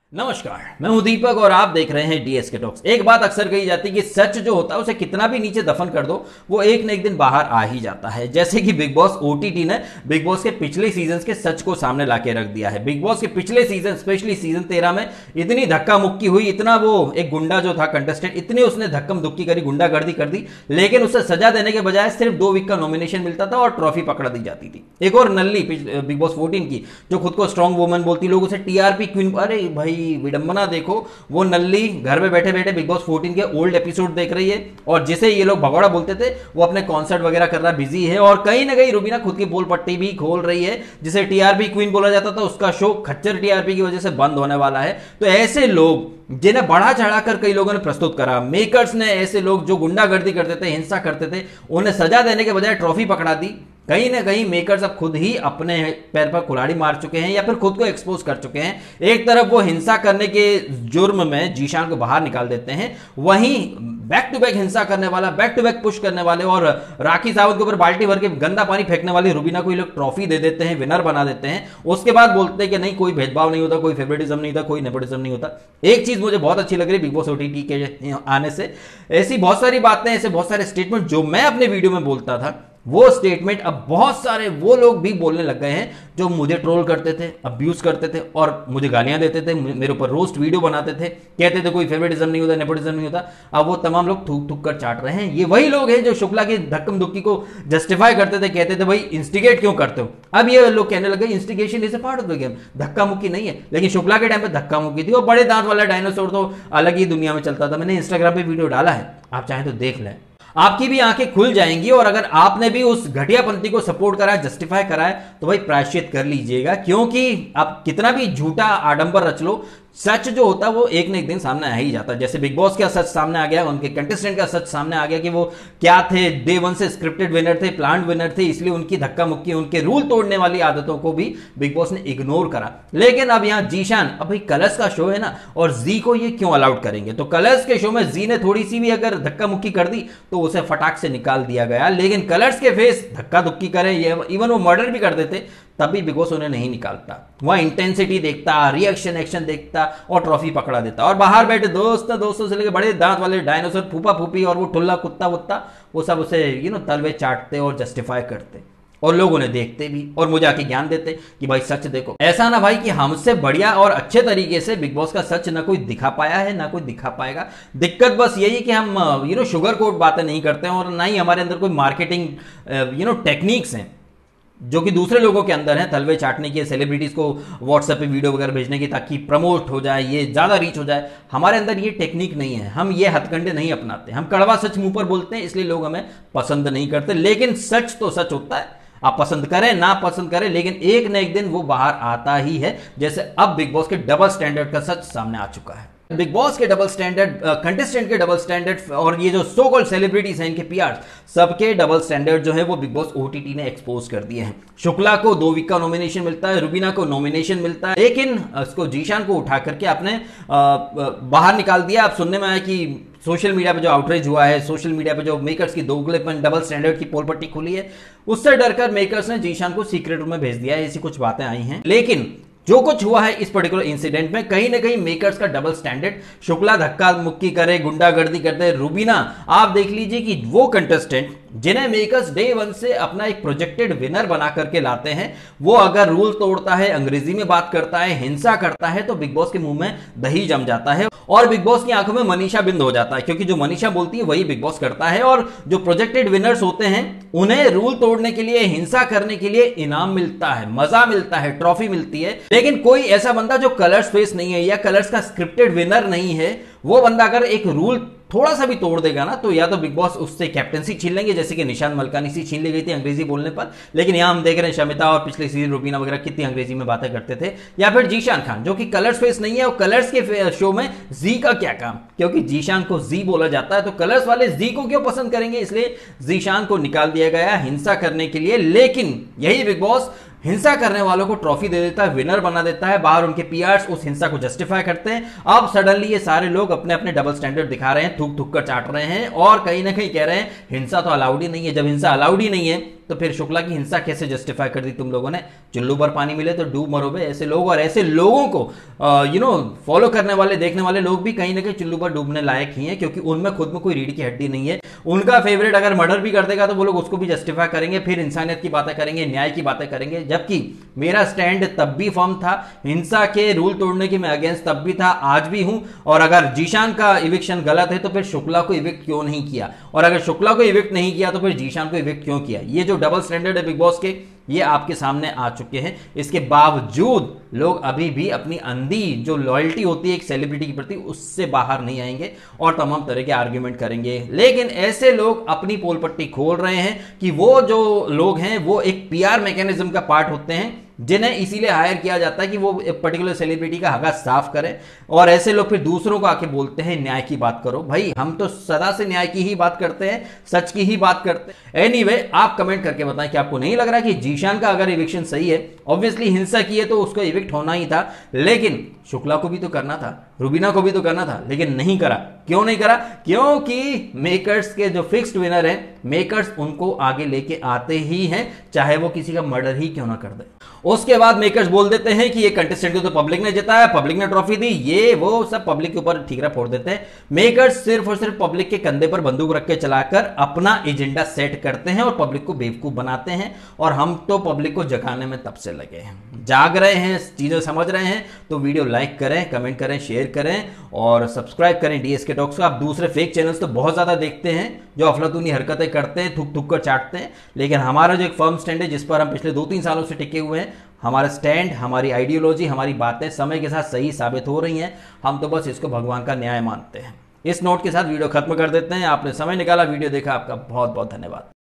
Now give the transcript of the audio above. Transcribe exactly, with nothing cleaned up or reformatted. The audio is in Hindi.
नमस्कार, मैं हूं दीपक और आप देख रहे हैं डीएसके टॉक्स। एक बात अक्सर कही जाती है कि सच जो होता है उसे कितना भी नीचे दफन कर दो वो एक न एक दिन बाहर आ ही जाता है। जैसे कि बिग बॉस ओटीटी ने बिग बॉस के पिछले सीजन के सच को सामने लाके रख दिया है। बिग बॉस के पिछले सीजन स्पेशली सीजन तेरह में इतनी धक्का मुक्की हुई, इतना वो एक गुंडा जो था कंटेस्टेंट, इतनी उसने धक्कम दुक्की करी, गुंडागर्दी कर दी, लेकिन उसे सजा देने के बजाय सिर्फ दो वीक का नॉमिनेशन मिलता था और ट्रॉफी पकड़ा दी जाती थी। एक और नल्ली बिग बॉस फोर्टीन की जो खुद को स्ट्रॉन्ग वुमन बोलती, लोग उसे टीआरपी क्वीन, अरे भाई विडंबना देखो, वो नल्ली घर में बैठे बैठे बिग बॉस फोर्टीन के ओल्ड एपिसोड देख रही है और जिसे ये लोग भगौड़ा बोलते थे वो अपने कॉन्सर्ट वगैरह कर रहा बिजी है। और कहीं ना कहीं रुबीना खुद की पोल पट्टी भी खोल रही है, जिसे टीआरपी क्वीन बोला जाता था, उसका शो खच्चर टीआरपी की वजह से बंद होने वाला है। तो ऐसे लोग जिन्हें बढ़ा चढ़ाकर कई लोगों ने प्रस्तुत करा, मेकर्स ने ऐसे लोग जो गुंडागर्दी करते थे, हिंसा करते थे, उन्हें सजा देने के बजाय ट्रॉफी पकड़ा दी। कहीं ना कहीं मेकर्स अब खुद ही अपने पैर पर कुल्हाड़ी मार चुके हैं या फिर खुद को एक्सपोज कर चुके हैं। एक तरफ वो हिंसा करने के जुर्म में जीशान को बाहर निकाल देते हैं, वहीं बैक टू बैक हिंसा करने वाला, बैक टू बैक पुश करने वाले और राखी सावंत के ऊपर बाल्टी भर के गंदा पानी फेंकने वाली रुबीना को ये लोग ट्रॉफी दे देते हैं, विनर बना देते हैं। उसके बाद बोलते हैं कि नहीं, कोई भेदभाव नहीं होता, कोई फेवरेटिज्म नहीं था, कोई नेपोटिज्म नहीं होता। एक चीज मुझे बहुत अच्छी लग रही बिग बॉस ओटीटी के आने से, ऐसी बहुत सारी बातें, ऐसे बहुत सारे स्टेटमेंट जो मैं अपने वीडियो में बोलता था, वो स्टेटमेंट अब बहुत सारे वो लोग भी बोलने लग गए हैं जो मुझे ट्रोल करते थे, अब्यूज करते थे और मुझे गालियां देते थे, मेरे ऊपर रोस्ट वीडियो बनाते थे, कहते थे कोई फेवरेटिज्म नहीं होता, नेपोटिज्म नहीं होता। अब वो तमाम लोग थूक थूक कर चाट रहे हैं। ये वही लोग हैं जो शुक्ला की धक्कम दुक्की को जस्टिफाई करते थे, कहते थे भाई इंस्टिगेट क्यों करते हो। अब ये लोग कहने लगे instigation is a part of the game, धक्का मुक्की नहीं है। लेकिन शुक्ला के टाइम पे धक्का मुक्की थी और बड़े दांत वाला डायनासोर तो अलग ही दुनिया में चलता था। मैंने इंस्टाग्राम पे वीडियो डाला है, आप चाहें तो देख लें, आपकी भी आंखें खुल जाएंगी। और अगर आपने भी उस घटियापंथी को सपोर्ट करा, जस्टिफाई करा है, तो भाई प्रायश्चित कर लीजिएगा, क्योंकि आप कितना भी झूठा आडंबर रच लो, सच जो होता है वो एक न एक दिन सामने आ ही जाता है। जैसे बिग बॉस का सच सामने आ गया, उनके कंटेस्टेंट का सच सामने आ गया कि वो क्या थे, डे वन से स्क्रिप्टेड विनर थे, प्लान्ड विनर थे, इसलिए उनकी धक्का मुक्की, उनके रूल तोड़ने वाली आदतों को भी बिग बॉस ने इग्नोर करा। लेकिन अब यहां जीशान, अब भाई कलर्स का शो है ना, और जी को ये क्यों अलाउड करेंगे। तो कलर्स के शो में जी ने थोड़ी सी भी अगर धक्का मुक्की कर दी तो उसे फटाक से निकाल दिया गया। लेकिन कलर्स के फेस धक्का दुक्की करे, इवन वो मर्डर भी कर देते, तब भी बिग बॉस उन्हें नहीं निकालता। वह इंटेंसिटी देखता, रिएक्शन एक्शन देखता और ट्रॉफी पकड़ा देता। और बाहर बैठे दोस्त दोस्तों से लेकर बड़े दांत वाले डायनासोर, फूफा फूफी और वो ठुल्ला कुत्ता वुत्ता, वो सब उसे यू नो तलवे चाटते और जस्टिफाई करते और लोग उन्हें देखते भी और मुझे आके ज्ञान देते कि भाई सच देखो। ऐसा ना भाई कि हमसे बढ़िया और अच्छे तरीके से बिग बॉस का सच ना कोई दिखा पाया है, ना कोई दिखा पाएगा। दिक्कत बस यही कि हम यू नो शुगर कोट बातें नहीं करते हैं और ना ही हमारे अंदर कोई मार्केटिंग यू नो टेक्निक्स हैं जो कि दूसरे लोगों के अंदर है, तलवे चाटने की, सेलिब्रिटीज को व्हाट्सएप पे वीडियो वगैरह भेजने की ताकि प्रमोट हो जाए, ये ज्यादा रीच हो जाए। हमारे अंदर ये टेक्निक नहीं है, हम ये हथकंडे नहीं अपनाते। हम कड़वा सच मुंह पर बोलते हैं, इसलिए लोग हमें पसंद नहीं करते। लेकिन सच तो सच होता है, आप पसंद करें ना पसंद करें, लेकिन एक न एक दिन वो बाहर आता ही है। जैसे अब बिग बॉस के डबल स्टैंडर्ड का सच सामने आ चुका है। बिग बॉस के डबल स्टैंडर्ड, कंटेस्टेंट के डबल स्टैंडर्ड और ये जो सो कॉल्ड सेलिब्रिटीज हैं, इनके पीआर, सबके डबल स्टैंडर्ड जो है वो बिग बॉस ओटीटी ने एक्सपोज कर दिए हैं। शुक्ला को दो वीक का नॉमिनेशन मिलता है, रुबीना को नॉमिनेशन मिलता है, लेकिन उसको जीशान को उठा करके आपने बाहर निकाल दिया। अब सुनने में आया कि सोशल मीडिया पे जो आउटरीच हुआ है, सोशल मीडिया पे जो मेकर्स की दोगलेपन, डबल स्टैंडर्ड की पोल पट्टी खुली है, उससे डरकर मेकर्स ने जीशान को सीक्रेट रूम में भेज दिया है। ऐसी कुछ बातें आई हैं। लेकिन जो कुछ हुआ है इस पर्टिकुलर इंसिडेंट में, कहीं ना कहीं मेकर्स का डबल स्टैंडर्ड, शुक्ला धक्का मुक्की करे, गुंडागर्दी करते, रुबीना आप देख लीजिए कि वो कंटेस्टेंट जिन्हें मेकर्स डे वन से अपना एक प्रोजेक्टेड विनर बना करके लाते हैं, वो अगर रूल तोड़ता है, अंग्रेजी में बात करता है, हिंसा करता है, तो बिग बॉस के मुंह में दही जम जाता है और बिग बॉस की आंखों में मनीषा बिंद हो जाता है, क्योंकि जो मनीषा बोलती है वही बिग बॉस करता है। और जो प्रोजेक्टेड विनर्स होते हैं उन्हें रूल तोड़ने के लिए, हिंसा करने के लिए इनाम मिलता है, मजा मिलता है, ट्रॉफी मिलती है। लेकिन कोई ऐसा बंदा जो कलर्स फेस नहीं है या कलर्स का स्क्रिप्टेड विनर नहीं है, वो बंदा अगर एक रूल थोड़ा सा भी तोड़ देगा ना, तो या तो बिग बॉस उससे कैप्टनसी छीन लेंगे, जैसे कि निशान मलकानी सी छीन ली गई थी अंग्रेजी बोलने पर। लेकिन यहां हम देख रहे हैं शमिता और पिछले सीजन रुबीना वगैरह कितनी अंग्रेजी में बातें करते थे। या फिर जीशान खान जो कि कलर्स फेस नहीं है, और कलर्स के शो में जी का क्या काम, क्योंकि जीशान को जी बोला जाता है, तो कलर्स वाले जी को क्यों पसंद करेंगे, इसलिए जीशान को निकाल दिया गया हिंसा करने के लिए। लेकिन यही बिग बॉस हिंसा करने वालों को ट्रॉफी दे देता है, विनर बना देता है, बाहर उनके पीआर्स उस हिंसा को जस्टिफाई करते हैं। अब सडनली ये सारे लोग अपने अपने डबल स्टैंडर्ड दिखा रहे हैं, थूक थूक कर चाट रहे हैं और कहीं ना कहीं कह रहे हैं हिंसा तो अलाउड ही नहीं है। जब हिंसा अलाउड ही नहीं है तो फिर शुक्ला की हिंसा कैसे जस्टिफाई कर दी तुम लोगों ने? चुल्लू पर पानी मिले तो डूब मरोगे, ऐसे लोग। और ऐसे लोगों को यू नो फॉलो करने वाले, देखने वाले लोग भी कहीं ना कहीं चुल्लू पर डूबने लायक ही हैं, क्योंकि उनमें खुद में कोई रीढ़ की हड्डी नहीं है। उनका फेवरेट अगर मर्डर भी कर देगा तो वो लोग उसको भी जस्टिफाई करेंगे, फिर इंसानियत की बातें करेंगे, न्याय की बातें करेंगे। जबकि मेरा स्टैंड तब भी फर्म था, हिंसा के रूल तोड़ने की मैं अगेंस्ट तब भी था, आज भी हूं। और अगर जीशान का इविक्शन गलत है तो फिर शुक्ला को इविक्ट क्यों नहीं किया? और अगर शुक्ला को इविक्ट नहीं किया तो फिर जीशान को इविक्ट क्यों किया? ये जो डबल स्टैंडर्ड है बिग बॉस के, ये आपके सामने आ चुके हैं। इसके बावजूद लोग अभी भी अपनी अंधी जो लॉयल्टी होती है एक सेलिब्रिटी के प्रति, उससे बाहर नहीं आएंगे और तमाम तरह के आर्ग्यूमेंट करेंगे। लेकिन ऐसे लोग अपनी पोल पट्टी खोल रहे हैं कि वो जो लोग हैं वो एक पीआर मैकेनिज्म का पार्ट होते हैं, जिन्हें इसीलिए हायर किया जाता है कि वो पर्टिकुलर सेलिब्रिटी का हगा साफ करें। और ऐसे लोग फिर दूसरों को आके बोलते हैं न्याय की बात करो। भाई हम तो सदा से न्याय की ही बात करते हैं, सच की ही बात करते हैं। एनीवे anyway, आप कमेंट करके बताएं कि आपको नहीं लग रहा कि जीशान का अगर इविक्शन सही है, ऑब्वियसली हिंसा की है तो उसको इविक्ट होना ही था, लेकिन शुक्ला को भी तो करना था, रुबीना को भी तो करना था, लेकिन नहीं करा। क्यों नहीं करा? क्योंकि मेकर्स के जो फिक्स्ड विनर हैं, मेकर्स उनको आगे लेके आते ही हैं, चाहे वो किसी का मर्डर ही क्यों ना कर दे। उसके बाद मेकर्स बोल देते हैं कि ये कंटेस्टेंट को तो पब्लिक ने जिताया, पब्लिक ने ट्रॉफी दी, ये वो सब पब्लिक के ऊपर ठीकरा फोड़ देते हैं। मेकर्स सिर्फ और सिर्फ पब्लिक के कंधे पर बंदूक रख के चलाकर अपना एजेंडा सेट करते हैं और पब्लिक को बेवकूफ बनाते हैं। और हम तो पब्लिक को जगाने में तब से लगे हैं, जाग रहे हैं, चीजें समझ रहे हैं। तो वीडियो लाइक करें, कमेंट करें, शेयर करें और सब्सक्राइब करें डीएसके टॉक्स को। आप दूसरे फेक चैनल्स तो बहुत ज्यादा देखते हैं जो अफलातूनी हरकतें करते हैं, थुक थुक कर चाटते हैं, लेकिन हमारा जो एक फर्म स्टैंड है जिस पर हम पिछले दो तीन सालों से टिके हुए हैं, हमारा स्टैंड, हमारी आइडियोलॉजी, हमारी बातें समय के साथ सही साबित हो रही हैं। हम तो बस इसको भगवान का न्याय मानते हैं। इस नोट के साथ वीडियो खत्म कर देते हैं। आपने समय निकाला, वीडियो देखा, आपका बहुत बहुत धन्यवाद।